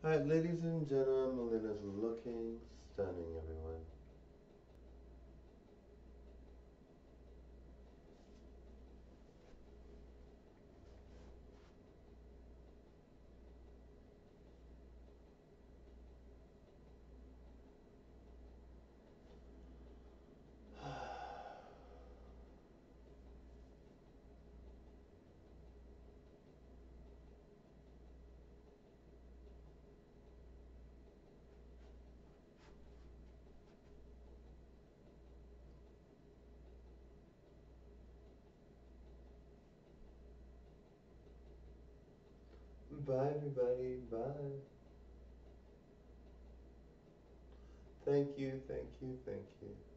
Alright, ladies and gentlemen, Melina's looking stunning, everyone. Bye, everybody. Bye. Thank you, thank you, thank you.